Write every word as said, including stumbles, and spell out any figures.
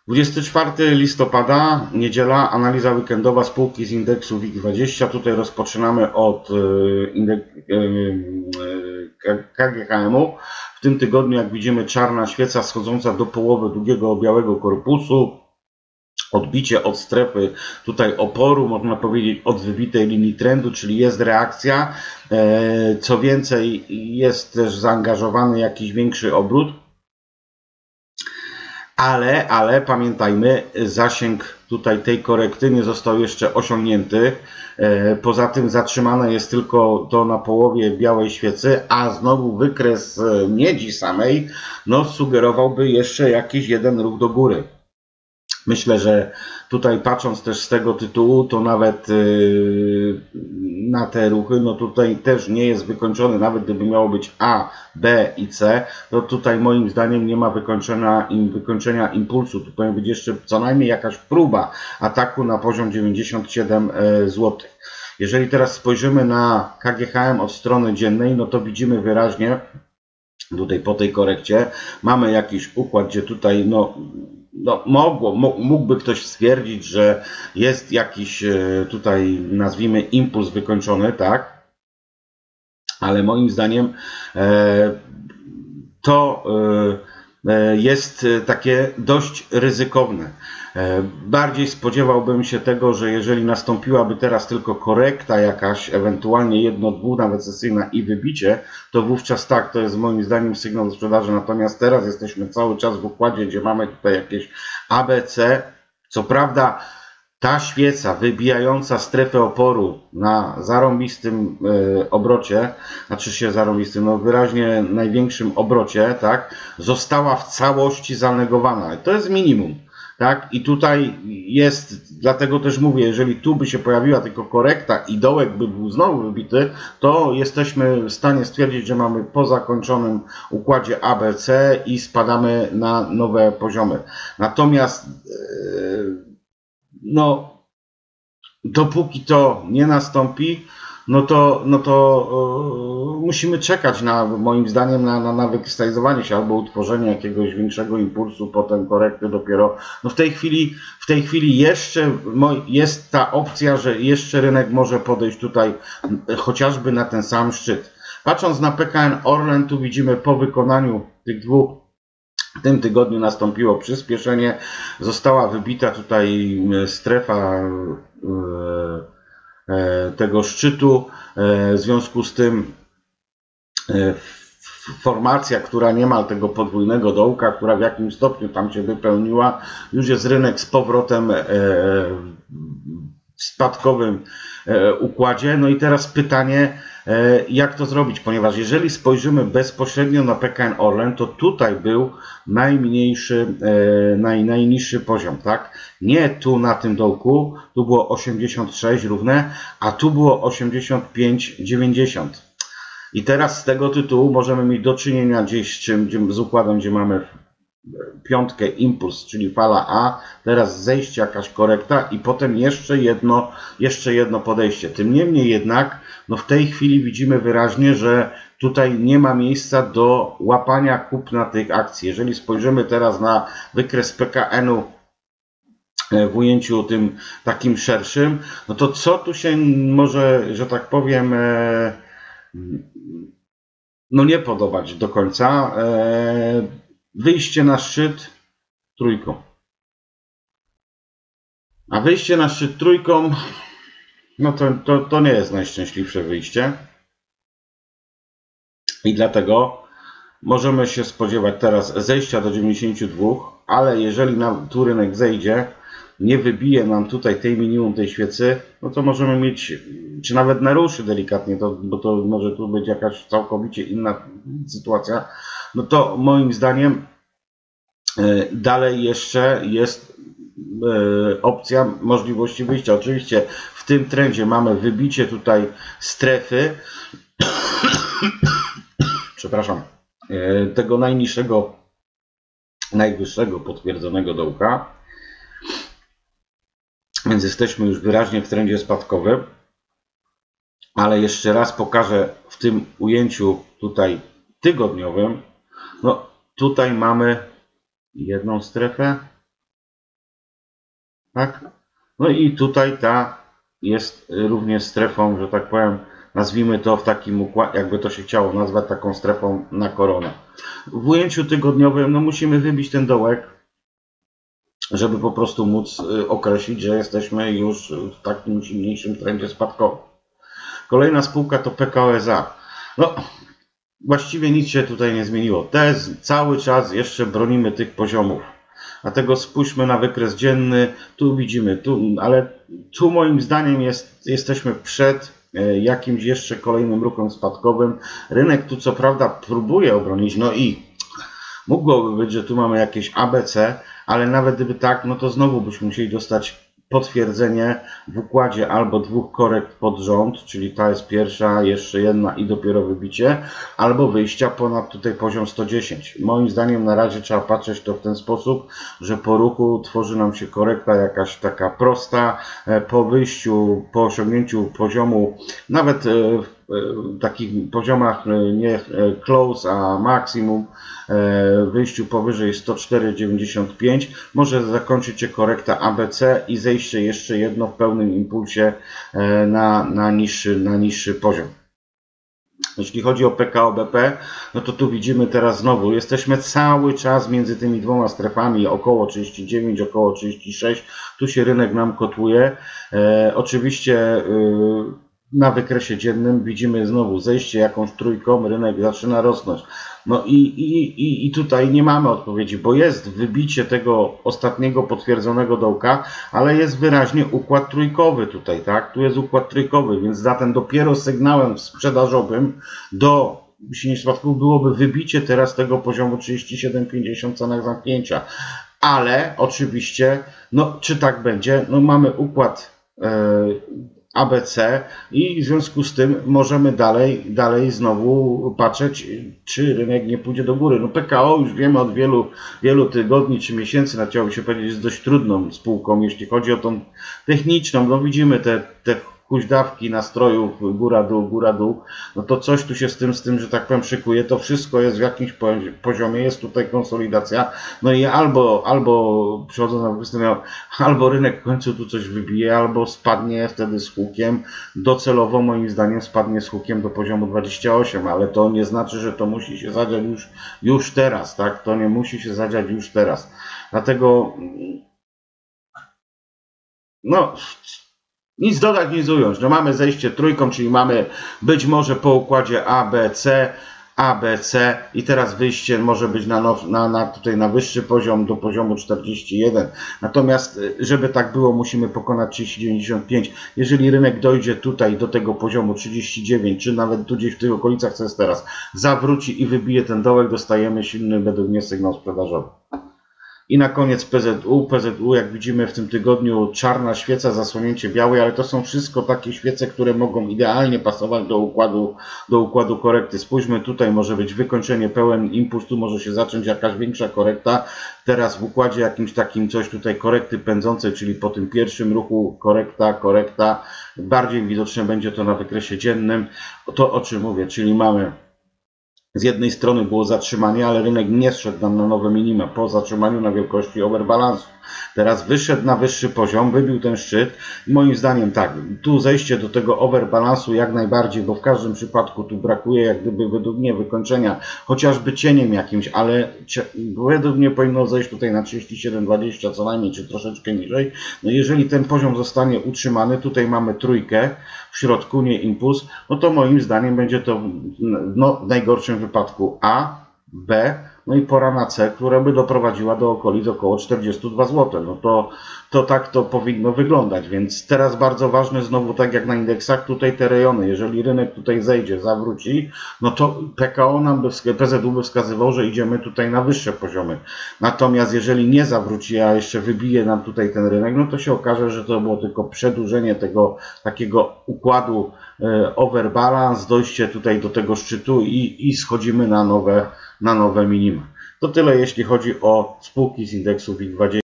dwudziestego czwartego listopada, niedziela, analiza weekendowa spółki z indeksu WIG dwadzieścia. Tutaj rozpoczynamy od K G H M-u. W tym tygodniu, jak widzimy, czarna świeca schodząca do połowy długiego białego korpusu. Odbicie od strefy tutaj oporu, można powiedzieć od wybitej linii trendu, czyli jest reakcja. Co więcej, jest też zaangażowany jakiś większy obrót. Ale, ale pamiętajmy, zasięg tutaj tej korekty nie został jeszcze osiągnięty. Poza tym zatrzymane jest tylko to na połowie białej świecy, a znowu wykres miedzi samej no, sugerowałby jeszcze jakiś jeden ruch do góry. Myślę, że tutaj patrząc też z tego tytułu, to nawet yy, na te ruchy, no tutaj też nie jest wykończony, nawet gdyby miało być A, B i C, to tutaj moim zdaniem nie ma wykończenia, im, wykończenia impulsu. Tu powinien być jeszcze co najmniej jakaś próba ataku na poziom dziewięćdziesiąt siedem złotych. Jeżeli teraz spojrzymy na K G H M od strony dziennej, no to widzimy wyraźnie, tutaj po tej korekcie mamy jakiś układ, gdzie tutaj no No, mogło, mógłby ktoś stwierdzić, że jest jakiś tutaj, nazwijmy, impuls wykończony, tak? Ale moim zdaniem e, to e, jest takie dość ryzykowne. E, bardziej spodziewałbym się tego, że jeżeli nastąpiłaby teraz tylko korekta jakaś, ewentualnie jedno, dwu, nawet sesyjna i wybicie, to wówczas tak, to jest moim zdaniem sygnał do sprzedaży. Natomiast teraz jesteśmy cały czas w układzie, gdzie mamy tutaj jakieś A B C. Co prawda ta świeca wybijająca strefę oporu na zarąbistym e, obrocie, znaczy się zarąbistym, no wyraźnie największym obrocie, tak, została w całości zanegowana. To jest minimum. Tak? I tutaj jest, dlatego też mówię, jeżeli tu by się pojawiła tylko korekta i dołek by był znowu wybity, to jesteśmy w stanie stwierdzić, że mamy po zakończonym układzie A B C i spadamy na nowe poziomy. Natomiast no, dopóki to nie nastąpi, no to, no to yy, musimy czekać na, moim zdaniem, na, na, na wykrystalizowanie się albo utworzenie jakiegoś większego impulsu, potem korekty dopiero. No w tej chwili, w tej chwili jeszcze jest ta opcja, że jeszcze rynek może podejść tutaj chociażby na ten sam szczyt. Patrząc na P K N Orlen, tu widzimy po wykonaniu tych dwóch, w tym tygodniu nastąpiło przyspieszenie, została wybita tutaj strefa yy, tego szczytu. W związku z tym formacja, która nie ma tego podwójnego dołka, która w jakimś stopniu tam się wypełniła, już jest rynek z powrotem w spadkowym układzie. No i teraz pytanie, jak to zrobić, ponieważ jeżeli spojrzymy bezpośrednio na P K N Orlen, to tutaj był najmniejszy, naj, najniższy poziom, tak? Nie tu na tym dołku, tu było osiemdziesiąt sześć równe, a tu było osiemdziesiąt pięć dziewięćdziesiąt. I teraz z tego tytułu możemy mieć do czynienia gdzieś z, czym, z układem, gdzie mamy piątkę impuls, czyli fala A, teraz zejście, jakaś korekta i potem jeszcze jedno, jeszcze jedno podejście. Tym niemniej jednak, no w tej chwili widzimy wyraźnie, że tutaj nie ma miejsca do łapania kupna tych akcji. Jeżeli spojrzymy teraz na wykres P K N-u w ujęciu tym takim szerszym, no to co tu się może, że tak powiem, no nie podobać do końca? Wyjście na szczyt trójką. A wyjście na szczyt trójką, no to, to, to nie jest najszczęśliwsze wyjście. I dlatego możemy się spodziewać teraz zejścia do dziewięćdziesięciu dwóch, ale jeżeli nam tu rynek zejdzie, nie wybije nam tutaj tej minimum tej świecy, no to możemy mieć, czy nawet naruszy delikatnie, to, bo to może tu być jakaś całkowicie inna sytuacja, no to moim zdaniem dalej jeszcze jest opcja możliwości wyjścia. Oczywiście w tym trendzie mamy wybicie tutaj strefy, przepraszam, tego najniższego, najwyższego potwierdzonego dołka. Więc jesteśmy już wyraźnie w trendzie spadkowym. Ale jeszcze raz pokażę w tym ujęciu tutaj tygodniowym. No tutaj mamy jedną strefę, tak? No i tutaj ta jest również strefą, że tak powiem, nazwijmy to w takim układzie, jakby to się chciało nazwać, taką strefą na koronę. W ujęciu tygodniowym no musimy wybić ten dołek, żeby po prostu móc określić, że jesteśmy już w takim silniejszym trendzie spadkowym. Kolejna spółka to P K O S A. No, właściwie nic się tutaj nie zmieniło. Też cały czas jeszcze bronimy tych poziomów. Dlatego spójrzmy na wykres dzienny. Tu widzimy, tu, ale tu moim zdaniem jest, jesteśmy przed jakimś jeszcze kolejnym ruchem spadkowym. Rynek tu co prawda próbuje obronić, no i mogłoby być, że tu mamy jakieś A B C, ale nawet gdyby tak, no to znowu byśmy musieli dostać potwierdzenie w układzie albo dwóch korekt pod rząd, czyli ta jest pierwsza, jeszcze jedna i dopiero wybicie, albo wyjścia ponad tutaj poziom sto dziesięć. Moim zdaniem na razie trzeba patrzeć to w ten sposób, że po ruchu tworzy nam się korekta jakaś taka prosta, po wyjściu, po osiągnięciu poziomu, nawet w takich poziomach nie close, a maksimum, wyjściu powyżej sto cztery dziewięćdziesiąt pięć może zakończyć się korekta A B C i zejście jeszcze jedno w pełnym impulsie na, na, niższy, na niższy poziom. Jeśli chodzi o P K O B P, no to tu widzimy teraz znowu, jesteśmy cały czas między tymi dwoma strefami, około trzydzieści dziewięć, około trzydzieści sześć, tu się rynek nam kotłuje. E, oczywiście e, na wykresie dziennym widzimy znowu zejście jakąś trójką, rynek zaczyna rosnąć. No i, i, i, i tutaj nie mamy odpowiedzi, bo jest wybicie tego ostatniego potwierdzonego dołka, ale jest wyraźnie układ trójkowy tutaj, tak? Tu jest układ trójkowy, więc zatem dopiero sygnałem sprzedażowym do silnie spadków byłoby wybicie teraz tego poziomu trzydzieści siedem pięćdziesiąt cenach zamknięcia. Ale oczywiście, no czy tak będzie? No mamy układ yy, A B C i w związku z tym możemy dalej, dalej znowu patrzeć, czy rynek nie pójdzie do góry. No P K O już wiemy od wielu, wielu tygodni czy miesięcy, na chciałoby się powiedzieć, jest dość trudną spółką, jeśli chodzi o tą techniczną. No widzimy te, te huźdawki nastrojów góra-dół, góra-dół, no to coś tu się z tym, z tym, że tak powiem, szykuje. To wszystko jest w jakimś poziomie, jest tutaj konsolidacja. No i albo, albo przechodząc na występie, albo rynek w końcu tu coś wybije, albo spadnie wtedy z hukiem. Docelowo moim zdaniem spadnie z hukiem do poziomu dwadzieścia osiem, ale to nie znaczy, że to musi się zadziać już, już teraz, tak? To nie musi się zadziać już teraz. Dlatego no nic dodać, nic ująć. No mamy zejście trójką, czyli mamy być może po układzie A, B, C, A, B, C i teraz wyjście może być na, now, na, na, tutaj na wyższy poziom do poziomu czterdzieści jeden. Natomiast żeby tak było, musimy pokonać trzydzieści dziewięćdziesiąt pięć. Jeżeli rynek dojdzie tutaj do tego poziomu trzydzieści dziewięć, czy nawet tu gdzieś w tych okolicach, co jest teraz, zawróci i wybije ten dołek, dostajemy silny według mnie sygnał sprzedażowy. I na koniec P Z U. P Z U, jak widzimy w tym tygodniu, czarna świeca, zasłonięcie białej, ale to są wszystko takie świece, które mogą idealnie pasować do układu, do układu korekty. Spójrzmy, tutaj może być wykończenie, pełen impuls, tu może się zacząć jakaś większa korekta. Teraz w układzie jakimś takim coś tutaj korekty pędzącej, czyli po tym pierwszym ruchu korekta, korekta. Bardziej widoczne będzie to na wykresie dziennym. To o czym mówię, czyli mamy z jednej strony było zatrzymanie, ale rynek nie zszedł nam na nowe minima po zatrzymaniu na wielkości overbalansu. Teraz wyszedł na wyższy poziom, wybił ten szczyt. Moim zdaniem tak, tu zejście do tego overbalansu jak najbardziej, bo w każdym przypadku tu brakuje jak gdyby według mnie wykończenia, chociażby cieniem jakimś, ale według mnie powinno zejść tutaj na trzydzieści siedem dwadzieścia co najmniej, czy troszeczkę niżej. No jeżeli ten poziom zostanie utrzymany, tutaj mamy trójkę w środku, nie impuls, no to moim zdaniem będzie to no, w najgorszym wypadku A, B, no i pora na C, która by doprowadziła do okolic około czterdzieści dwa złote. No to, to tak to powinno wyglądać, więc teraz bardzo ważne znowu, tak jak na indeksach, tutaj te rejony. Jeżeli rynek tutaj zejdzie, zawróci, no to P K O nam by, P Z U by wskazywał, że idziemy tutaj na wyższe poziomy. Natomiast jeżeli nie zawróci, a jeszcze wybije nam tutaj ten rynek, no to się okaże, że to było tylko przedłużenie tego takiego układu e, overbalance, dojście tutaj do tego szczytu i, i schodzimy na nowe, na nowe minima. To tyle jeśli chodzi o spółki z indeksu WIG dwadzieścia.